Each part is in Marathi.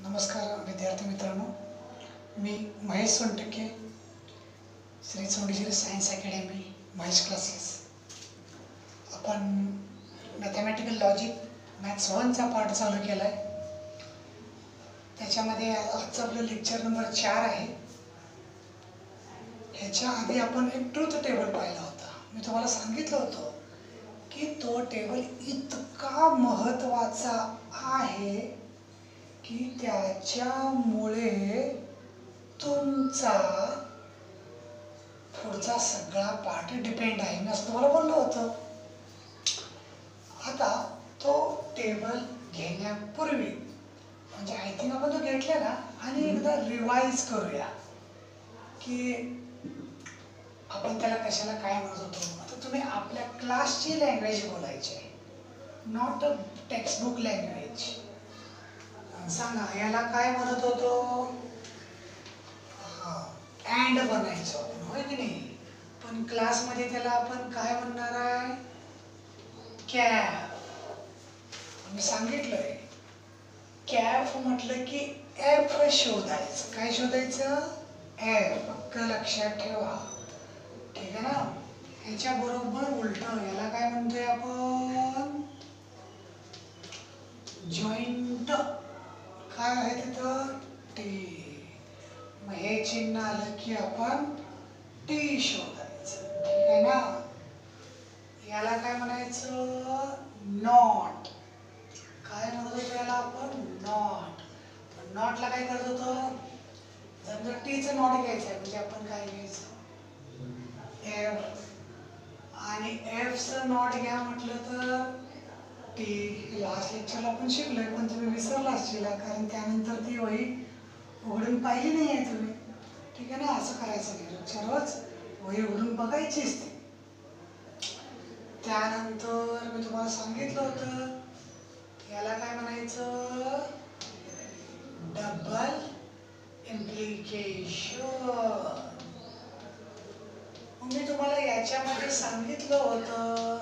नमस्कार विद्यार्थी मित्रांनो, मी Mahesh Sontakke, Shri Chondeshwari science academy Mahesh classes. आपण मॅथमॅटिकल लॉजिक मॅथ्स 1चा पार्ट चालू केला आहे. त्याच्यामध्ये आजचं आपलं लेक्चर नंबर 4 आहे. ह्याच्या आधी आपण एक ट्रूथ टेबल पाहिला होता. मी तुम्हाला सांगितलं होतं की तो टेबल इतका महत्त्वाचा आहे की त्याच्यामुळे तुमचा पुढचा सगळा पार्ट डिपेंड आहे. मी असं तुम्हाला बोललो होतं. आता तो टेबल घेण्यापूर्वी म्हणजे आय थिंक आपण तो घेतला ना, आणि एकदा रिवाइज करूया की आपण त्याला कशाला काय म्हणत होतो. आता तुम्ही आपल्या क्लासची लँग्वेज बोलायची, नॉट अ टेक्स्टबुक लँग्वेज. सांगा याला काय म्हणत होतो. अँड बनायचो आपण, होय की नाही. पण क्लासमध्ये त्याला आपण काय म्हणणार आहे, कॅफ. मी सांगितलंय कॅफ म्हटलं की एफ शोधायचं. काय शोधायचं, एफ. फक्त लक्षात ठेवा, ठीक आहे ना. ह्याच्या बरोबर उलट याला काय म्हणतोय आपण, जॉईंट. काय आहे तिथं, टी. मग हे चिन्ह आलं की आपण टी शोधायचं, ठीक आहे ना. याला काय म्हणायचं, नॉट. काय म्हणत होतो याला आपण, नॉट. पण नॉटला काय करत होतो, जर टीचं नॉट घ्यायचं आहे म्हणजे आपण काय घ्यायचं, एफ. आणि एफचं नॉट घ्या म्हटलं तर टी. लास्ट लेक्चरला आपण शिकलोय, पण तुम्ही विसरला असशील कारण त्यानंतर ती वही उघडून पाहिली नाही आहे तुम्ही, ठीक आहे ना. असं करायचं नाही, रोज वही उघडून बघायचीच ती. त्यानंतर मी तुम्हाला सांगितलं होतं याला काय म्हणायचं, डबल इम्प्लिकेशन. मी तुम्हाला याच्यामध्ये सांगितलं होतं,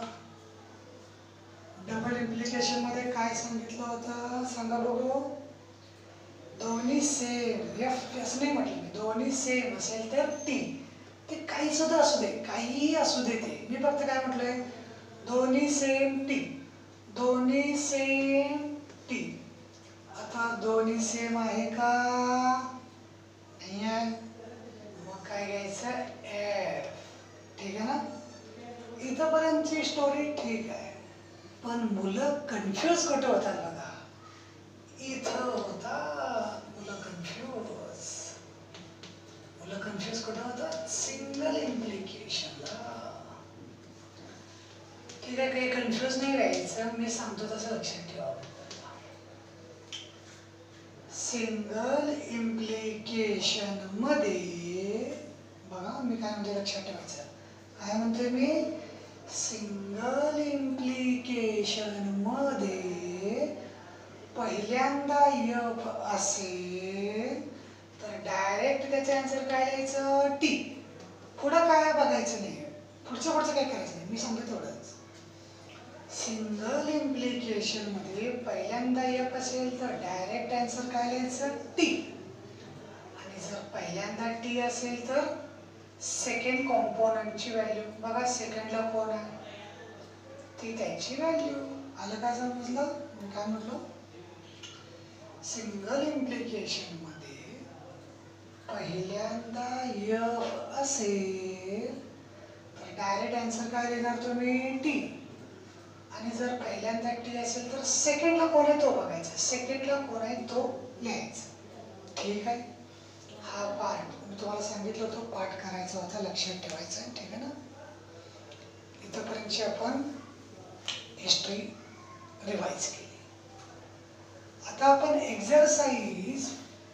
डबल इम्प्लिकेशन मध्ये काय सांगितलं होतं सांगा बघू. दोन्ही सेम, एफ असं नाही म्हटलं मी, दोन्ही सेम असेल तर टी. ते काही सुद्धा असू दे, काहीही असू दे ते. मी फक्त काय म्हटलंय, दोन्ही सेम टी, दोन्ही सेम टी. आता दोन्ही सेम आहे का, नाही आहे. मग काय घ्यायचं, एफ, ठीक आहे ना. इथपर्यंतची स्टोरी ठीक आहे. पण मुलं कन्फ्यूज कुठं होतात बघा, इथं होतात मुलं कन्फ्यूज. मुलं कन्फ्यूज कुठं होतात, सिंगल इम्प्लिकेशनला. ठीक आहे, काही कन्फ्यूज नाही व्हायचं, मी सांगतो तसं लक्षात ठेवा. सिंगल इम्प्लिकेशन मध्ये बघा मी काय म्हणते लक्षात ठेवायचं. काय म्हणते मी, सिंगल इम्प्लिकेशन मध्ये पहिल्यांदा एफ असेल तर डायरेक्ट त्याचे आन्सर काय द्यायचं, टी. पुढं काय बघायचं नाही, पुढचं काय करायचं नाही, मी सांगतो तेवढंच. सिंगल इम्प्लिकेशन मध्ये पहिल्यांदा एफ असेल तर डायरेक्ट आन्सर काय द्यायचं, टी. आणि जर पहिल्यांदा टी असेल तर सेकंड कॉम्पोनंटची व्हॅल्यू बघा, सेकंडला कोण आहे ती त्याची व्हॅल्यू. आलं काय समजलं मी काय म्हटलं. सिंगल इम्प्लिकेशन मध्ये पहिल्यांदा एफ असेल तर डायरेक्ट आन्सर काय देणार तुम्ही, टी. आणि जर पहिल्यांदा टी असेल तर सेकंडला कोण आहे तो बघायचा, सेकंडला कोण आहे तो लिहायचा, ठीक आहे. हा पार्ट मी तुम्हाला सांगितलं होतं पाठ करायचा होता, लक्षात ठेवायचा आहे, ठीक आहे ना. इथपर्यंतची आपण हिस्ट्री रिवाइज केली. आता आपण एक्झरसाइज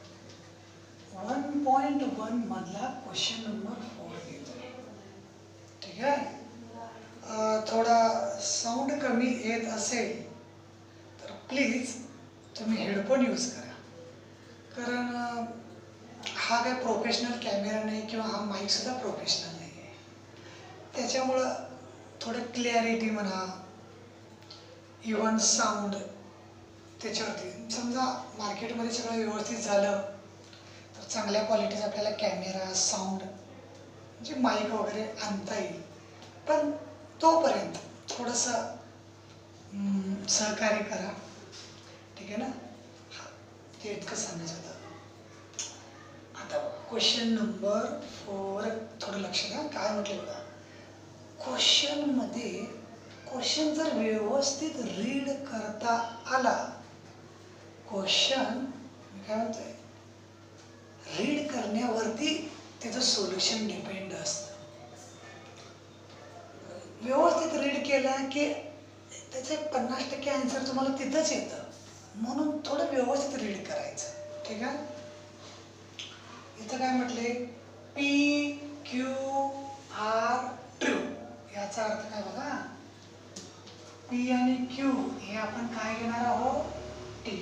1.1 मधला क्वेश्चन नंबर 4 घेतोय, ठीक आहे. थोडा साऊंड कमी येत असेल तर प्लीज तुम्ही हेडफोन यूज करा, कारण हा काय प्रोफेशनल कॅमेरा नाही किंवा हा माईक सुद्धा प्रोफेशनल नाही आहे. त्याच्यामुळं थोडं क्लॅरिटी म्हणा, इव्हन साऊंड त्याच्यावरती समजा मार्केटमध्ये सगळं व्यवस्थित झालं तर चांगल्या क्वालिटीचा आपल्याला कॅमेरा साऊंड म्हणजे माईक वगैरे आणता येईल. पण तोपर्यंत थोडंसं सहकार्य करा, ठीक आहे ना. हा, ते इतकं सांगायचं होतं. आता क्वेश्चन नंबर 4 थोडं लक्ष द्या. काय म्हटलं बघा, क्वेश्चनमध्ये क्वेश्चन जर व्यवस्थित रीड करता आला, क्वेश्चन मी काय म्हणतोय रीड करण्यावरती त्याचं सोल्युशन डिपेंड असतं. व्यवस्थित रीड केला की त्याचे 50% आन्सर तुम्हाला तिथंच येतं. म्हणून थोडं व्यवस्थित रीड करायचं, ठीक आहे. इथं काय म्हटले, PQR ट्रू, याचा अर्थ काय बघा, P आणि Q हे आपण काय घेणार आहोत, T.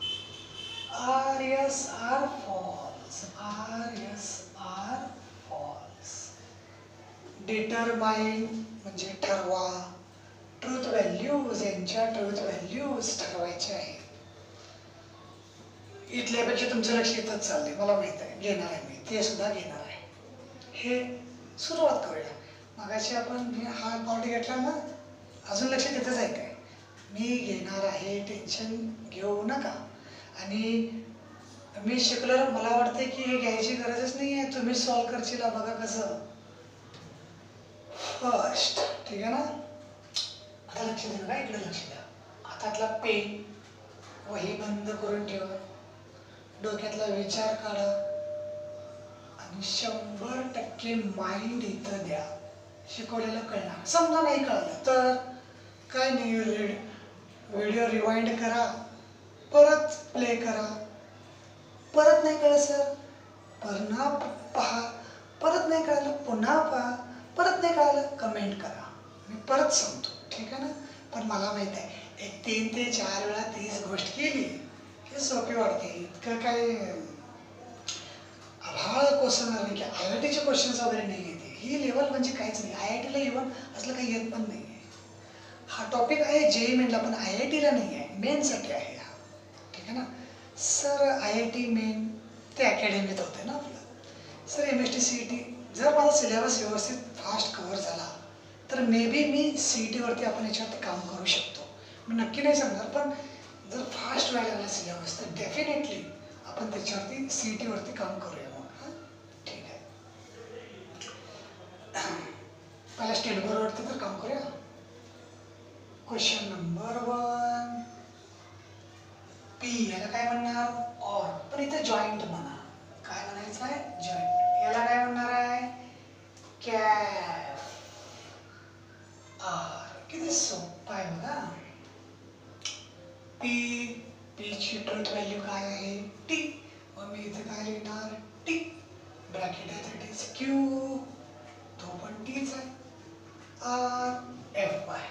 RSR false, RSR false. Determine म्हणजे ठरवा, ट्रूथ व्हॅल्यूज यांच्या ट्रूथ व्हॅल्यूज ठरवायचे आहे. इथल्यापेक्षा तुमचं लक्ष इथंच चाललंय, मला माहित आहे. घेणार आहे मी, ते सुद्धा घेणार आहे. हे सुरुवात करूया. मगाशी आपण हा पार्ट घेतला ना, अजून लक्ष तिथंच आहे काय, मी घेणार आहे, टेन्शन घेऊ नका. आणि मी शिकलो, मला वाटतंय की हे घ्यायची गरजच नाही आहे. तुम्ही सॉल्व करशील, बघा कसं फर्स्ट, ठीक आहे ना. आता लक्ष द्या ना, इकडे लक्ष द्या. हातातला पेन वही बंद करून ठेवा, डोक्यातला विचार काढा आणि 100% माइंड इथं द्या. शिकवलेलं कळणार. समजा नाही कळलं तर काय नाही, व्हिडिओ रिवाइंड करा, परत प्ले करा. परत नाही कळलं सर, पुन्हा पहा. परत नाही कळलं, पुन्हा पहा. परत नाही कळलं, कमेंट करा, मी परत सांगतो, ठीक आहे ना. पण मला माहित आहे, एक 3 ते 4 वेळा तीच गोष्ट केली हे सोपी वाटते. इतकं काय आभाळ कोसळणार नाही की IITचे क्वेश्चन्स वगैरे नाही येते. ही लेवल म्हणजे काहीच नाही. IITला इव्हन असलं काही येत पण नाही आहे. हा टॉपिक आहे JEE मेनला, पण IITला नाही आहे, मेनसाठी आहे हा, ठीक आहे ना. सर IIT मेन ते अकॅडमीत होते ना आपलं. सर MST CET, जर माझा सिलेबस व्यवस्थित फास्ट कव्हर झाला तर मे बी मी CET वरती आपण याच्यावरती काम करू शकतो. मी नक्की नाही सांगणार, पण जर फास्ट व्हायला लागला सिलेबस तर डेफिनेटली आपण त्याच्यावरती CET वरती काम करूया मग. हां, ठीक आहे. पहिला स्टेट बोर्डवरती तर काम करूया. क्वेश्चन नंबर 1, P याला काय म्हणणार, ऑर, पण इथे जॉईंट म्हणा. काय म्हणायचं आहे, जॉईंट. याला काय म्हणणार आहे, कॅफ. आर, किती सोपं आहे बघा. P ची ट्रूथ व्हॅल्यू काय आहे, T. मग मी इथे काय लिहिणार, T. ब्रॅकेट आहे, दॅट इज Q, तो पण Tच आहे. R, F आहे.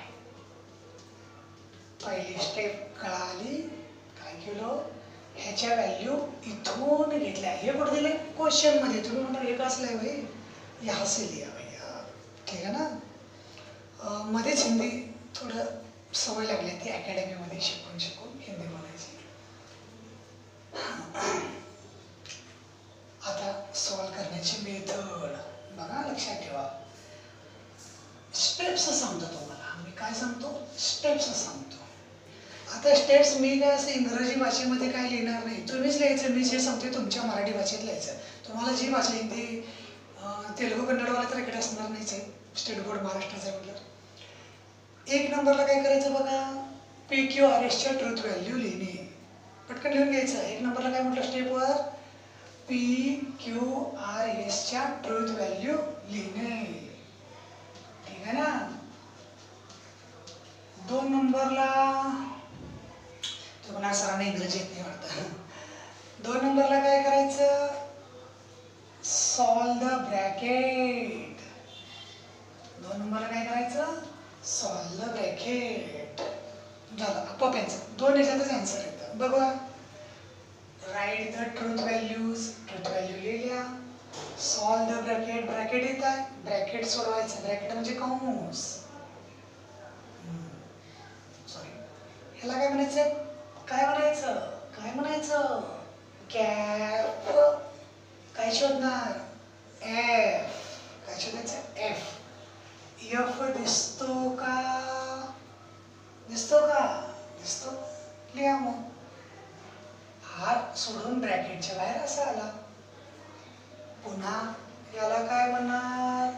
पहिली स्टेप कळाली. काय केलं, ह्याच्या व्हॅल्यू इथून घेतल्या. हे कुठे दिले, क्वेश्चन मध्ये. तुम्ही म्हणणार हे कसलं आहे भाई, यहाँ से लिया भैया, ठीक आहे ना. मध्येच हिंदी थोडं सवय लागली ती अकॅडमीमध्ये शिकून हिंदी बोलायची. आता सॉल्व करण्याची मेथड बघा, लक्षात ठेवा. स्टेप्स सांगतो तुम्हाला मी. काय सांगतो, स्टेप्स सांगतो. आता स्टेप्स मी काय असं इंग्रजी भाषेमध्ये काय लिहिणार नाही, तुम्हीच लिहायचं. मी जे सांगते तुमच्या मराठी भाषेत लिहायचं. तुम्हाला जी भाषा हिंदी, तेलुगू, कन्नडवाला तर इकडे असणार नाहीच आहे. स्टेट बोर्ड महाराष्ट्राचा म्हटलं. 1 नंबरला काय करायचं बघा, PQRSच्या ट्रूथ व्हॅल्यू लिहिणे. पटकन लिहून घ्यायचं. 1 नंबरला काय म्हटलं स्टेपवर, PQRSच्या ट्रूथ व्हॅल्यू लिहिणे, ठीक आहे ना. 2 नंबरला तुम्हाला सरांना इंग्रजी येत नाही वाटतं. 2 नंबरला काय करायचं, सॉल्व द ब्रॅकेट. 2 नंबरला काय करायचं, सॉल्व द ब्रॅकेट. झालं, आपोआप आन्सर. 2 याच्यातच आन्सर येतं. बघा, right the truth values, truth value लिहिल्या. सॉल्व द ब्रॅकेट, ब्रॅकेट येत आहे, ब्रॅकेट सोडवायचं. ब्रॅकेट म्हणजे कंस. सॉरी, ह्याला काय म्हणायचं, काय म्हणायचं काय म्हणायचं? कॅप. काय शोधणार? एफ. काय शोधायचं? एफ. एफ दिसतो का? दिसतो का? दिसतो. लिहा मग. हात सोडून ब्रॅकेटच्या बाहेर असा आला. पुन्हा याला काय म्हणणार?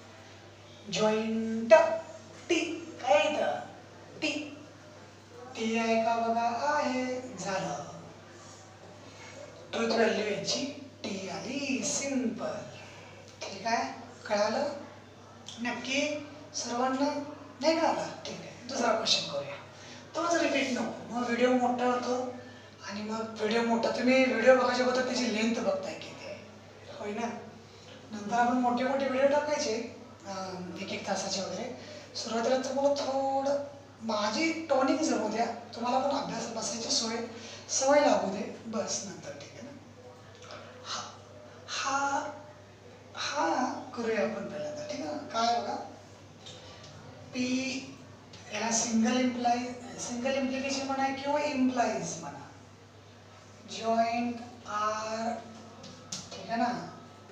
Joint T. काय येतं? टी. टी आहे का बघा? आहे. झालं. ट्रुथ व्हॅल्यू याची टी आली. सिंपल. ठीक आहे? कळालं? नक्की सर्वांना नाही कळालं? ठीक आहे. दुसरा क्वेश्चन करूया. तोच रिपीट नको. मग व्हिडिओ मोठा होतो आणि मग व्हिडिओ मोठा तुम्ही व्हिडिओ बघायच्या बद्दल त्याची लेंथ बघताय किती आहे. होय ना? नंतर आपण मोठे मोठे व्हिडिओ टाकायचे 1-1 तासाचे वगैरे. सुरुवातीला तुम्हाला थोडं माझी टॉनिक जमू द्या. तुम्हाला पण अभ्यास बसायची सवय लागू दे. बस नंतर ठीक आहे ना? हा करूया आपण पहिल्यांदा. ठीक आहे? काय बघा? पी याला सिंगल इम्प्लिकेशन म्हणा किंवा इम्प्लाइज म्हणा. Joint R. ठीक आहे ना?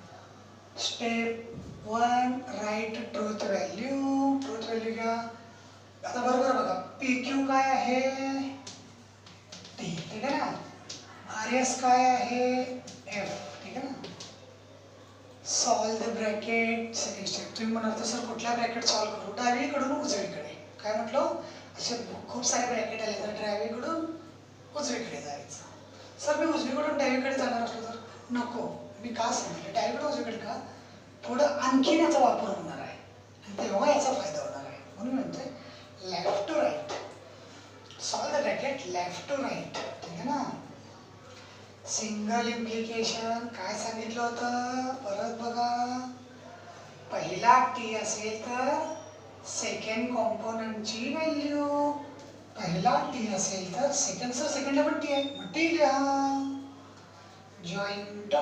स्टेप 1 राईट ट्रुथ व्हॅल्यू घ्या. आता बरोबर बघा. पी क्यू काय आहे? टी. ठीक आहे ना? आर एस काय आहे? एफ. ठीक आहे ना? Solve the bracket. Second step. तुम्ही म्हणाल सर कुठल्या ब्रॅकेट सॉल्व करू? डावीकडून उजवीकडे. काय म्हटलं? असे खूप सारे ब्रॅकेट आले तर डावीकडून उजवीकडे जायचं. सर मी उजवीकडून डावीकडे जाणार असलो तर नको. मी का सांगितलं डावीकडून उजवीकडे का? थोडं आणखीन याचा वापर होणार आहे आणि तेव्हा याचा फायदा होणार आहे. म्हणून म्हणतोय left to right. Solve the bracket left to right. ठीक आहे ना? सिंगल इम्प्लिकेशन काय सांगितलं होतं? परत बघा. पहिला टी असेल तर सेकंड कॉम्पोनंटची व्हॅल्यू. पहिला टी असेल तर सेकंडला पण टी आहे मग टी लिहा. जॉईंट.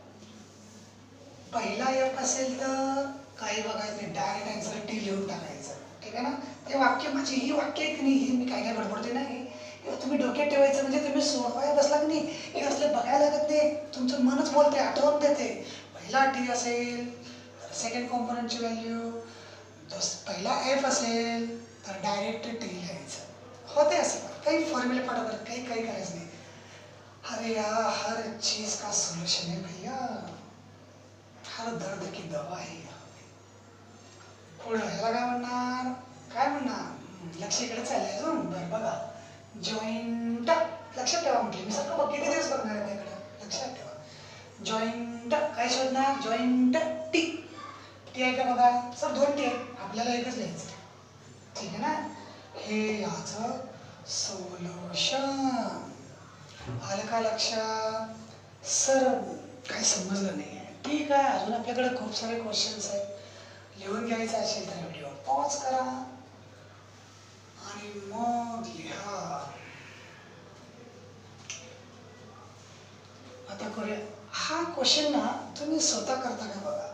पहिला एफ असेल तर काही बघायचं नाही. डायरेक्ट आन्सर टी लिहून टाकायचं. ठीक आहे ना? ते वाक्य माझी ही वाक्य आहेत की नाही ही मी काय बडबडते नाही. तुम्ही डोक्यात ठेवायचं म्हणजे तुम्ही सोडवायला बसला की नाही हे असले बघायला लागत नाही. तुमचं मनच बोलते आठवण देते. पहिला टी असेल तर सेकंड कॉम्पोनंटची व्हॅल्यू. पहिला एफ असेल तर डायरेक्ट टी लिहायचं. होते असं काही फॉर्म्युले पाठवतात काही करायचं नाही. अरे यार हर चीज का सोल्यूशन है भैया. हर दर्द की दवा है. पुढे ह्याला काय म्हणणार? काय म्हणणार? लक्ष इकडे चाललंय अजून. बरं बघा. जॉईंट. लक्षात ठेवा म्हटले मी सगळं बघ किती दिवस बघणार आहे त्याकडे. लक्षात ठेवा. जॉईंट काय शोधणार? Joint T. टी आहे का बघा? सर 2 टी आहे. आपल्याला एकच लिहायचं. ठीक आहे ना? हे याचं सोल्युशन. आलं का लक्षात? सर काही समजलं नाही आहे. ठीक आहे. अजून आपल्याकडे खूप सारे क्वेश्चन्स आहेत. लिहून घ्यायचं असेल तर व्हिडिओ पॉज करा आणि मग लिहा. आता करूया. हा क्वेश्चन ना तुम्ही स्वतः करता का बघा.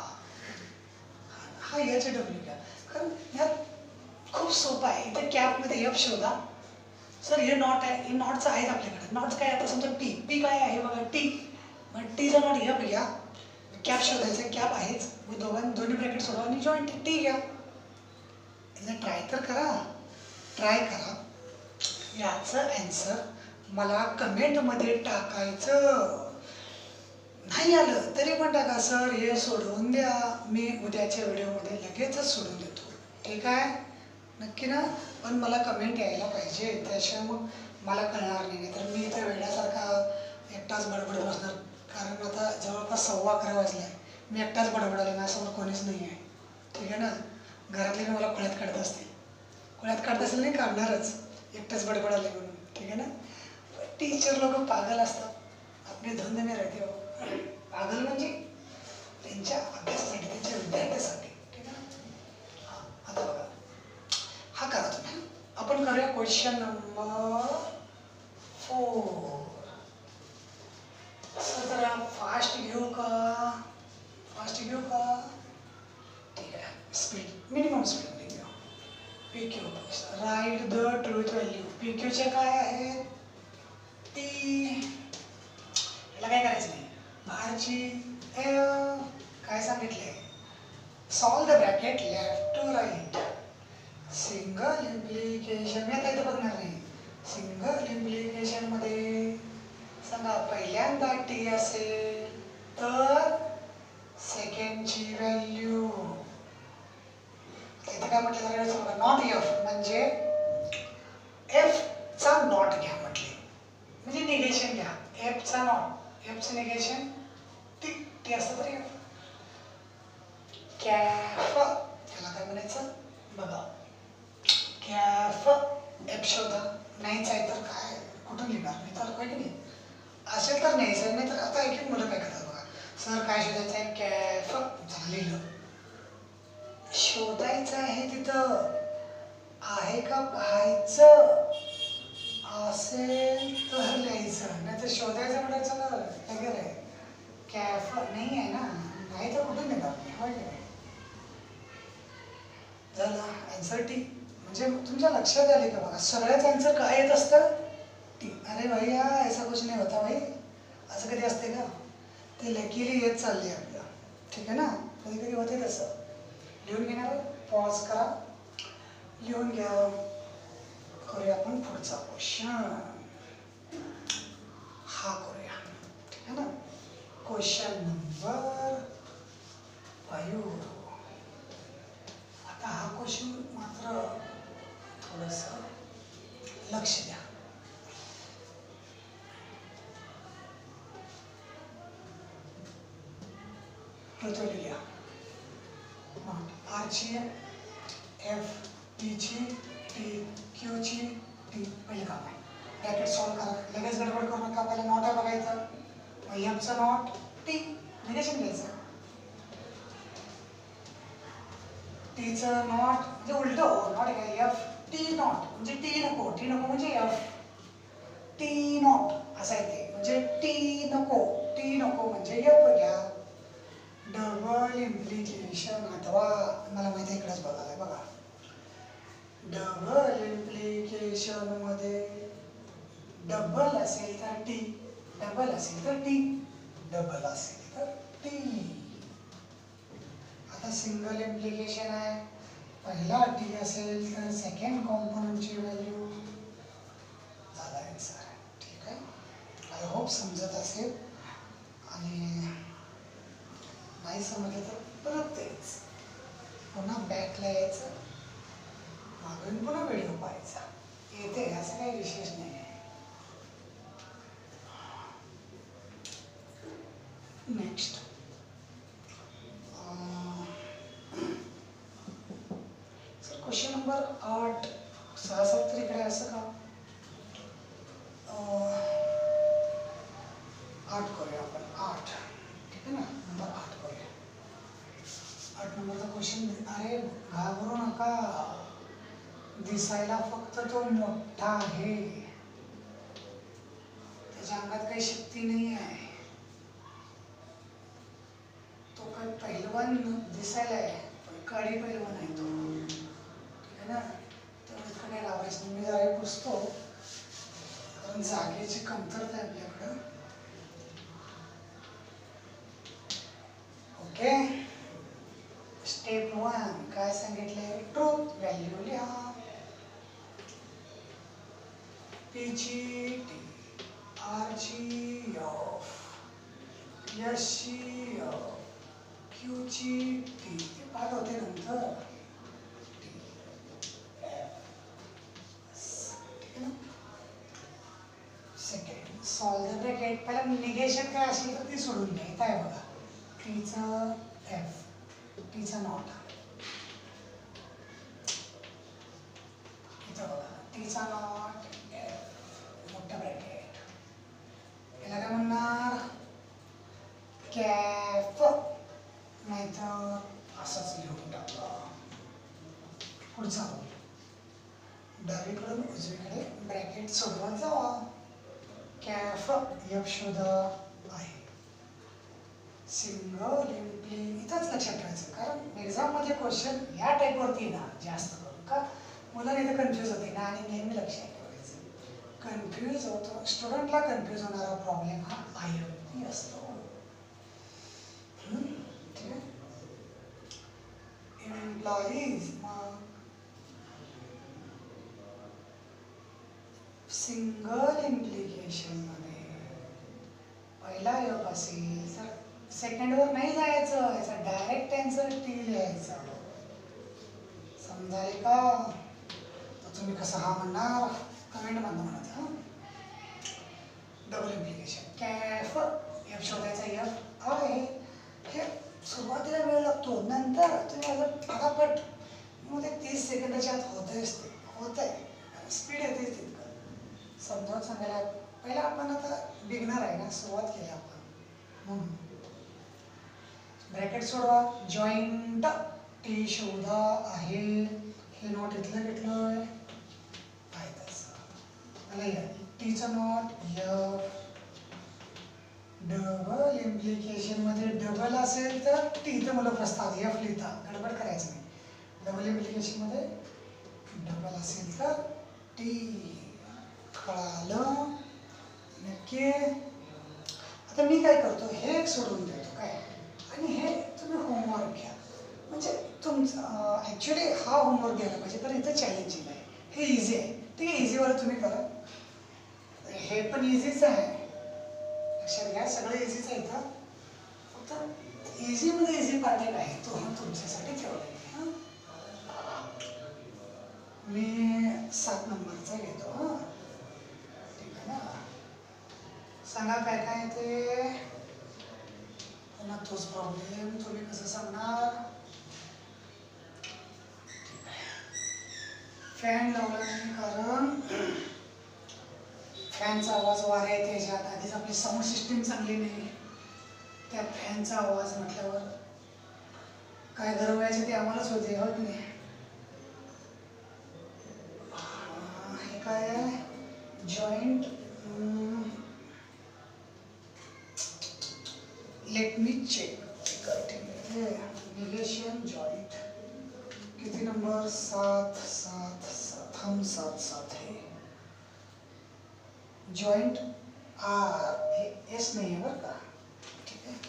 हा याचे डब्ल्यू घ्या. कारण यात खूप सोपं आहे. इथे कॅपमध्ये एफ शोधा. सर हे नॉट आहे. हे नॉटचं आहेत आपल्याकडे. नॉटचं काय आता समजा टी. पी काय आहे बघा टी. मग टीचा नॉट एफ घ्या. कॅप शोधायचं. कॅप आहेच. मग दोन्ही ब्रॅकेट सोडवा आणि जॉईंट टी घ्या. एकदा ट्राय तर करा. ट्राय करा. याचं ॲन्सर मला कमेंटमध्ये टाकायचं. नाही आलं तरी पण टाका. सर हे सोडवून द्या. मी उद्याच्या व्हिडिओमध्ये लगेचच सोडून देतो. ठीक आहे? नक्की ना? पण मला कमेंट यायला पाहिजे. त्याशिवाय मग मला कळणार नाही. तर मी इथे वेड्यासारखा एकटाच बडबडत बसणार. कारण आता जवळपास 11:15 वाजले आहे. मी एकटाच बडबडाले. माझ्यासमोर कोणीच नाही आहे. ठीक आहे ना? घरातले मी मला खुळ्यात काढत असतील. खुळ्यात काढत असेल नाही काढणारच. एकटाच बडबडाले म्हणून. ठीक आहे ना? टीचर लोक पागल असतात. आपले धंदे में रहते हो. पागल म्हणजे त्यांच्या अभ्यासासाठी त्यांच्या विद्यार्थ्यासाठी. ठीक आहे ना? हां आता बघा. हा करा तुम्ही. आपण करूया क्वेश्चन नंबर 4. जरा फास्ट घेऊ का? ठीक आहे. स्पीड मिनिमम स्पीड घेऊ. PQ right the truth value. PQ चे काय आहे? टी. ची एफ काय सांगितलंय solve the bracket left to right single implication मी आता इथं बघणार नाही सिंगल इम्प्लिकेशन मध्ये सांगा पहिल्यांदा टी असेल तर सेकंडची व्हॅल्यू इथं काय म्हटलं तर नॉट एफ म्हणजे एफ चा नॉट घ्या म्हटले म्हणजे निगेशन घ्या एफ चा नॉट एफ चं निगेशन टी टी असतं तर एफ कॅफ त्याला काय म्हणायचं बघा कॅफ एफ शोधा नाहीच आहे तर काय कुठून लिहिणार मी तर काय की नाही असेल तर नाही सर नाही तर आता एक मुलं काय करतात बघा सर काय शोधायचं आहे कॅफ झालं लिहिलं शोधायचं आहे तिथं आहे का पाहायचं असेल तर लिहायचं नाही तर शोधायचं म्हणायचं ना वगैरे आहे कॅफ नाही आहे ना नाही तर कुठून देणार नाही होय की नाही झालं आन्सर टी म्हणजे तुमच्या लक्षात आले का बघा सगळ्याच आन्सर काय येत असतं टी अरे भैया ऐसा कुछ नहीं होता भाई असं कधी असते का ते लकीली येत चालली आपल्या ठीक आहे ना कधी कधी होते तसं लिहून घेणार पॉज करा लिहून घ्या करूया आपण पुढचा क्वेश्चन हा करूया ठीक आहे ना क्वेश्चन नंबर 5 आता हा क्वेश्चन मात्र थोडंसं लक्ष द्या पृथ्वी लिहा आर ची एफ टी ची टी क्यू ची टी पहिले काम आहे ब्रॅकेट सॉल्व करा लगेच गडबड करू नका पहिले नॉट आहे बघायचं मग एफचं नॉट टी निगेशन घ्यायचं टीचं नॉट म्हणजे उलट हो नॉट काय एफ टी नॉट म्हणजे टी नको म्हणजे एफ टी नॉट असं आहे ते म्हणजे टी नको म्हणजे एफ घ्या डबल इम्प्लिकेशन अथवा मला माहिती आहे इकडेच बघायला बघा डबल इम्प्लिकेशन मध्ये डबल असेल तर टी डबल असेल तर टी डबल असेल तर टी आता सिंगल इम्प्लिकेशन आहे पहिला टी असेल तर सेकंड कॉम्पोनंटची व्हॅल्यू झाला आन्सर ठीक आहे आय होप समजत असेल आणि नाही समजलं तर परत तेच पुन्हा बॅकला यायचं मागून पुन्हा व्हिडिओ पाहायचा येते असं काही विशेष नाही आहे नेक्स्ट सर क्वेश्चन नंबर 8 6-7 तर इकडे असं का 8 करूया आपण 8 ठीक आहे ना नंबर 8 करूया 8 नंबरचा क्वेश्चन अरे घाबरू नका दिसायला फक्त तो मोठा आहे त्याच्या अंगात काही शक्ती नाही आहे तो काही पहिलवान दिसायला आहे पण काळी पहिलवान आहे तो ठीक आहे ना तर इतकं काही लावायचं मी जरा पुसतो कारण जागेची कमतरता आहे आपल्याकडं ओके स्टेप 1 काय सांगितले ट्रूथ व्हॅल्यू लिहा पी ची टी आर ची एफ एस ची एफ क्यू ची टी ते पाठ होते नंतर सेकंड सॉल्व द ब्रॅकेट पहिला निगेशन काय असेल तर ती सोडून घ्या इथं आहे बघा टीचं एफ टीचं नॉट इथं बघा टीचा नॉट एफ मोठं ब्रॅकेट याला काय म्हणणार कॅफ नाहीतर असंच लिहून टाकला पुढचा डावीकडून उजवीकडे ब्रॅकेट सोडवत जावा कॅफ एफ शोधा आहे सिंगल इथंच लक्षात ठेवायचं कारण एक्झाममध्ये क्वेश्चन या टाईपवरती ना जास्त करून का मुलांना इथं कन्फ्यूज होते ना आणि नेहमी लक्षात ठेवायचं कन्फ्यूज होतो स्टुडंटला कन्फ्यूज होणारा प्रॉब्लेम हा आय एम पी असतो एम्प्लॉईज. मग सिंगल इम्प्लिकेशन मध्ये पहिला योग असेल तर सेकंडवर नाही जायचं, याचा डायरेक्ट आन्सर टी लिहायचा. समजाले का? तर तुम्ही कसं हा म्हणणार कमेंट मध्ये म्हणा. डबल इम्प्लिकेशन कॅफ एफ शोधायचा, एफ आहे हे सुरुवातीला वेळ लागतो, नंतर तुम्ही असं फटाफट मग ते 30 सेकंदाच्या आत होतंयच, ते होत आहे, स्पीड येते तितकं समजावून सांगायला. पहिला आपण आता बिगनर आहे ना, सुरुवात केली आपण म्हणून. ब्रॅकेट सोडवा, जॉईंट टी शोधा आहे, हे नॉट इथलं घेतलंय आहे तसं मला या टीचं नॉट एफ. डबल इम्प्लिकेशन मध्ये डबल असेल तर टी तर मला प्रस्ताव एफ लिहिता, गडबड करायचं नाही. डबल इम्प्लिकेशन मध्ये डबल असेल तर टी. कळालं नक्की? आता मी काय करतो, हे एक सोडून देतो काय, आणि हे तुम्ही होमवर्क घ्या. म्हणजे तुमचं ॲक्च्युली हा होमवर्क घ्यायला पाहिजे, पण इथं चॅलेंजिंग आहे. हे इझी आहे, ठीक आहे, इझीवाला तुम्ही करा. हे पण इझीच आहे, लक्षात घ्या, सगळं इझीच आहे इथं. फक्त इझीमध्ये इझी पार्ट एक आहे, तो तुमच्यासाठी ठेवला आहे. मी 7 नंबरचा घेतो. हां ठीक आहे ना. सांगा काय काय येते. पुन्हा तोच प्रॉब्लेम, तुम्ही कसं सांगणार. फॅन लावला नाही कारण फॅनचा आवाज वारा येते याच्यात. आधीच आपली साऊंड सिस्टीम चांगली नाही, त्यात फॅनचा आवाज म्हटल्यावर काय गरवायचे ते आम्हालाच होते, हो की नाही. हे काय आहे, जॉईंट. लेट मी चेक करते. निगेशन जॉईंट किती नंबर, 7 7 7. हम 7 7 है. जॉइंट आर, हे एस नहीं है बरं का, ठीक आहे.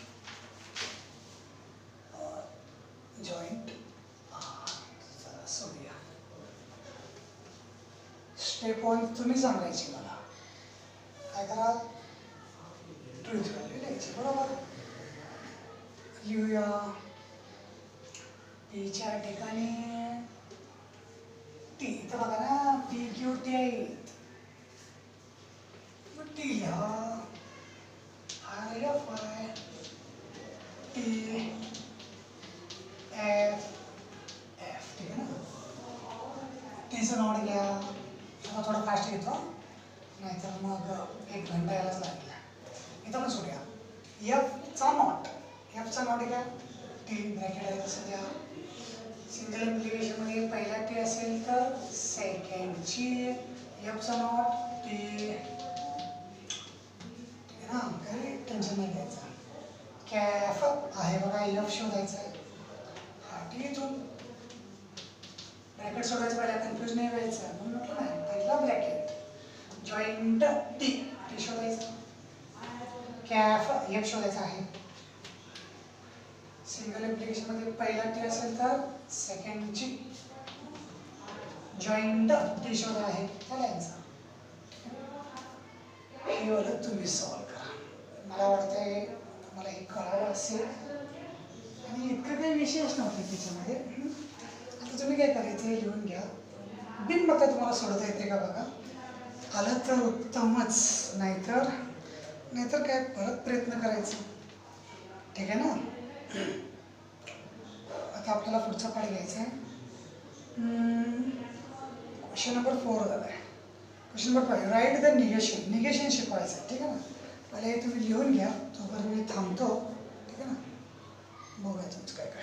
जॉइंट आर जरा सोडूया. स्टेप 1 तुम्ही सांगायची मला. काय करा, ट्रुथ व्हॅल्यू लिहायची, बरोबर. लिहूया. पीच्या ठिकाणी टी, इथं बघा ना, पी क्यू टी आहेत, टी लिहा. R F I T F F, ठीक आहे ना. टीचं नॉट घ्या. आता थोडं फास्ट घेतो, नाहीतर मग 1 घंटा यायलाच लागेल. इथं पण सोडूया. एफचा नॉट, एफचा नॉट घ्या. टी ब्रॅकेट आहे तसं द्या. सिंगल इम्प्लिकेशनमध्ये पहिला टी असेल तर सेकंडची एफचा नॉट टी, हा काही टेन्शन नाही घ्यायचं. कॅफ आहे बघा, एफ शोधायचं आहे. हा टी इथून ब्रॅकेट सोडायचं, पहिला कन्फ्यूज नाही व्हायचं म्हणून म्हटलं नाही. पहिला ब्रॅकेट जॉईंट टी, टी शोधायचं. कॅफ एफ शोधायचा आहे. सिंगल इम्प्लिकेशनमध्ये पहिला टी असेल तर सेकंडची जॉईंट टी शोधा आहे, त्याला आन्सर. हे वालं तुम्ही सॉल्व करा. मला वाटतंय तुम्हाला हे कळालं असेल, आणि इतकं काही विशेष नव्हतं त्याच्यामध्ये. आता तुम्ही काय करायचं, हे लिहून घ्या. बिनबघता तुम्हाला सोडता येते का बघा. आलं तर उत्तमच, नाहीतर काय परत प्रयत्न करायचा, ठीक आहे ना. आता आपल्याला पुढचा पाठ घ्यायचा आहे. क्वेश्चन नंबर 4 झाला आहे. Question number 5, right the negation. Negation शिकवायचं आहे, ठीक आहे ना. पहिले हे तुम्ही लिहून घ्या, तोपर्यंत मी थांबतो, ठीक आहे ना. बघूया तुमचं काय काय.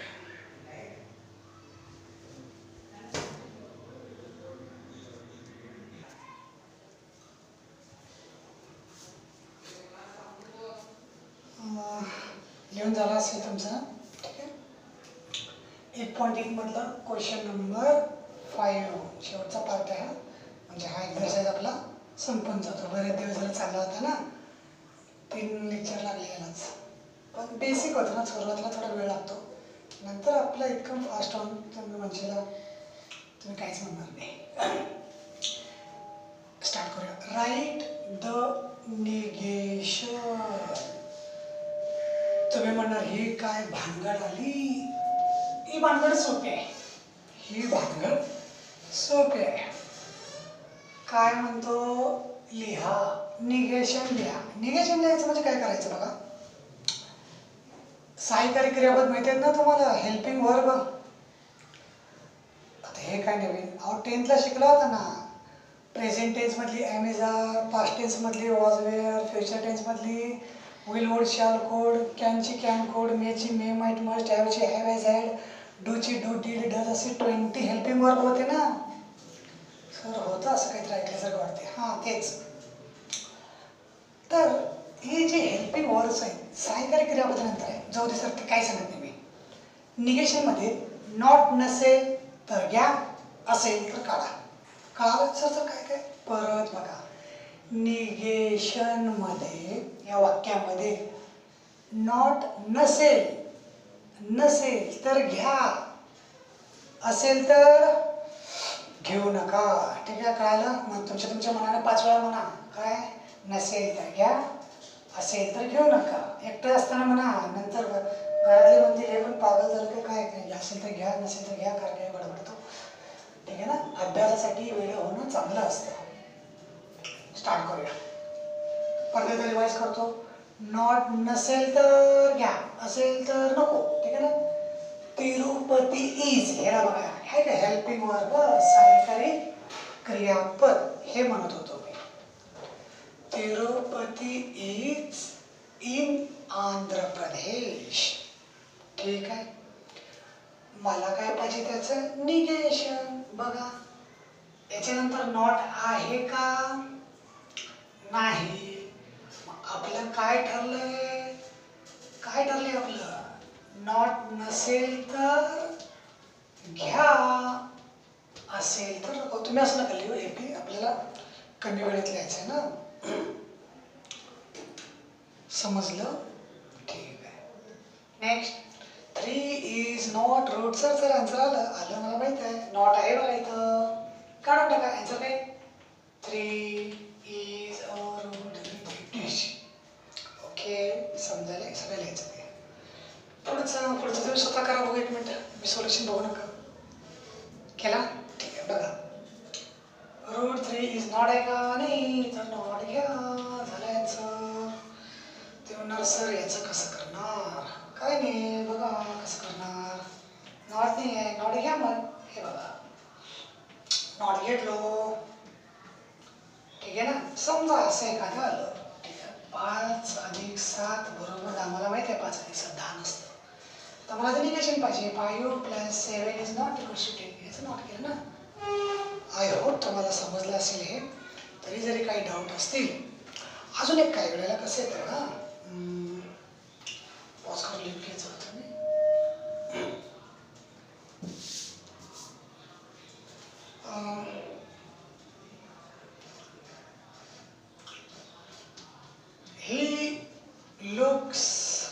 लिहून झाला असेल तुमचा, ठीक आहे. 1.1 मधला क्वेश्चन नंबर 5 शेवटचा पार्ट आहे. म्हणजे हा एक्झरसाइज आपला संपून जातो. बरेच दिवस झाला चालला होता ना, 3 लेक्चर लागले यालाच. पण बेसिक होतं ना, सुरुवातीला थोडा वेळ लागतो, नंतर आपलं इतकं फास्ट ऑन तुम्ही म्हणशीला तुम्ही काहीच म्हणणार नाही. स्टार्ट करूया. Right the negation. तुम्ही म्हणणार ही काय भानगड आली. ही भानगड सोपी आहे. ही भानगड सोपी आहे. काय म्हणतो लिहा. निगेशन लिहा. निगेशन लिहायचं म्हणजे काय करायचं बघा. सहाय्यकारी क्रियापद माहिती आहेत ना तुम्हाला. Helping verb. आता हे काय नवीन. अहो 10th ला शिकला होता ना. प्रेझेंट टेन्स मधली am is are, past tense मधली वॉज वेअर, फ्युचर टेन्स मधली विल वुड शॅल कोड, कॅनची कॅन कोड, मेची मे माइट मस्ट, हॅवची हॅव हॅज हॅड, डूची डू डीड डज असे 20 हेल्पिंग वर्ब होते ना. सर होतं असं काहीतरी ऐकल्यासारखं वाटते. हां तेच. तर हे जे हेल्पिंग वर्ब्स आहेत सहाय्यकारी क्रियापदानंतर आहे. जाऊ दे सर ते काय सांगत नाही मी. निगेशनमध्ये नॉट नसेल तर घ्या, असेल तर काढा. कळालं सर तर काय काय. परत बघा. निगेशनमध्ये या वाक्यामध्ये नॉट नसेल तर घ्या, असेल तर घेऊ नका. ठीक आहे कळालं. मग तुमच्या मनाने 5 वेळा म्हणा. काय. नसेल तर घ्या, असेल तर घेऊ नका. एकटं असताना म्हणा. नंतर घरातले म्हणतील हे पण पागल झालं की काय. असेल तर घ्या, नसेल तर घ्या. काय बडबडतो. ठीक आहे ना. अभ्यासासाठी वेळ होणं चांगलं असतं. स्टार्ट करूया. परत रिवाइज करतो. नॉट नसेल तर घ्या, असेल तर नको. ठीक आहे ना. तिरुपती इज. हे बघा हे काय हेल्पिंग वर्ब सहाय्यकारी क्रियापद हे म्हणत होतो मी. Tirupati is in Andhra Pradesh. ठीक आहे. मला काय पाहिजे त्याचं निगेशन. बघा याच्यानंतर नॉट आहे का नाही. आपलं काय ठरलंय. काय ठरलंय आपलं. नॉट नसेल तर घ्या, असेल तर नको. तुम्ही असं नका लिहू. एपी आपल्याला कमी वेळेत लिहायचं आहे ना. समजलं. ठीक आहे. Next. 3 is not root. Sir answer आलं मला माहित आहे. नॉट आहे बघा इथं. काढून टाका. आन्सर काय. 3 is a root dish. Okay समजायला सगळं लिहायचं ते. पुढचं तुम्ही स्वतः करा. बघू 1 मिनिट. मी सोल्युशन बघू नका. केला. ठीक आहे बघा. रूट 3 इज नॉट आहे का नाही तर नॉट घ्या. झालं आन्सर. ते म्हणणार सर याचं कसं करणार. काय नाही बघा कसं करणार. नॉट नाही आहे. नॉट घ्या मग. हे बघा नॉट घेतलो. ठीक आहे ना. समजा असं एखादं आलं. ठीक आहे. 5 अधिक 7 बरोबर आम्हाला माहिती आहे 5 अधिक 7 10 नसतं. तर मला ते निगेशन पाहिजे. 5 + 7 इज नॉट इक्वल्स टू 10. याचं नॉट केलं ना. आय होप तुम्हाला समजलं असेल हे. तरी जरी काही डाऊट असतील अजून एक काही वेळेला कसं येतं ना. पॉज करून लिहून घ्यायचं होतं मी. He looks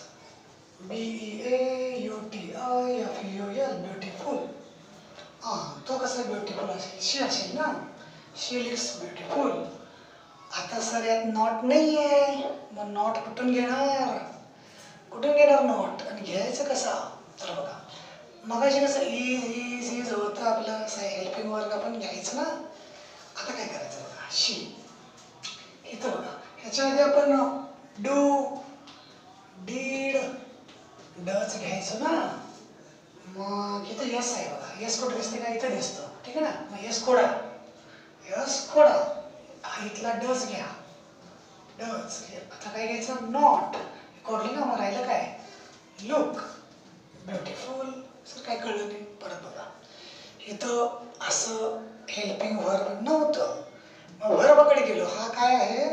BEAUTIFUL beautiful. तो कसा ब्युटिफुल असेल. शी असेल ना. She looks beautiful. आता सर यात नॉट नाही आहे. मग नॉट कुठून घेणार. नॉट. आणि घ्यायचं कसा. तर बघा मगाशी कसं इज होतं आपलं हेल्पिंग वर्ग आपण घ्यायचं ना. आता काय करायचं बघा. शी इथं बघा ह्याच्यामध्ये आपण डू डीड डच घ्यायचो ना. मग इथं यस आहे बघा. यस कोड दिसते का. इथं दिसतं. ठीक आहे ना. मग यस खोडा. इथला डच घ्या. डच. आता काय घ्यायचं नॉट. कोडली ना. मग राहिलं काय लुक ब्युटिफुल. सर काय कळलं नाही. परत बघा इथं असं हेल्पिंग वर्ब नव्हतं. मग वर्बाकडे गेलो. हा काय आहे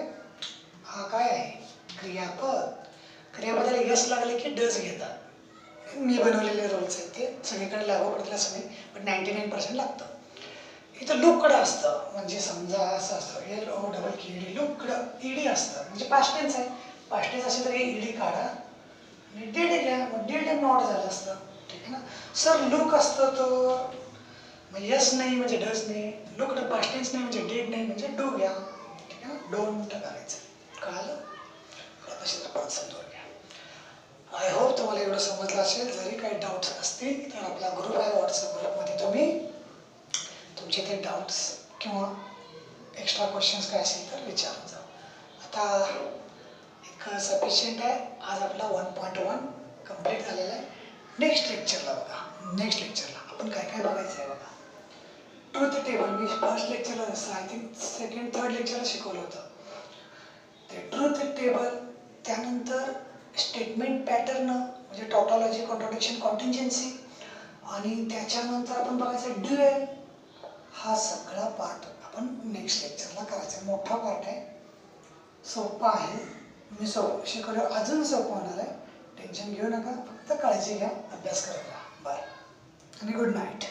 क्रियापद. क्रियापदाला यस लागले की डस घेतात. मी बनवलेले रोल्स आहेत ते. सगळीकडे लागू पडतील असं नाही पण 99% लागतं. इथं लुकड असतं. म्हणजे समजा असं असतं LOKD लुकड. ईडी असतं म्हणजे पास्ट टेन्स आहे. पास्ट टेन्स असेल तर ईडी काढा आणि डीड घ्या. मग डीड नॉट झालं असतं. ठीक आहे ना. सर लुक असतं तर यस नाही म्हणजे डज नाही, लुक पास्ट टेन्स नाही म्हणजे डेड नाही म्हणजे डू घ्या, ठीक आहे ना. डोंट करायचं, कळालं. तसेच परत समजून घ्या. आय होप तुम्हाला एवढं समजलं असेल. जरी काही डाऊट्स असतील तर आपला ग्रुप आहे व्हॉट्सअप ग्रुपमध्ये, तुम्ही तुमचे ते डाऊट्स किंवा एक्स्ट्रा क्वेश्चन्स काय असेल तर विचारत जा. आता एक सफिशियंट आहे. आज आपला 1.1 कंप्लीट झालेला आहे. नेक्स्ट लेक्चरला बघा, नेक्स्ट लेक्चरला आपण काय काय बघायचं आहे बघा. ट्रूथ टेबल मी फर्स्ट लेक्चरला आय थिंक सेकंड थर्ड लेक्चरला शिकवलं होतं ते ट्रूथ टेबल. त्यानंतर स्टेटमेंट पॅटर्न म्हणजे टॉटॉलॉजी, कॉन्ट्रडिक्शन, कॉन्टिंजन्सी, आणि त्याच्यानंतर आपण बघायचं ड्युएल. हा सगळा पार्ट आपण नेक्स्ट लेक्चरला करायचा. मोठा पार्ट आहे, सोपा आहे. मी शिकवलं अजून सोपं होणार आहे. टेन्शन घेऊ नका, फक्त काळजी घ्या, अभ्यास करत राहा. बाय आणि गुड नाईट.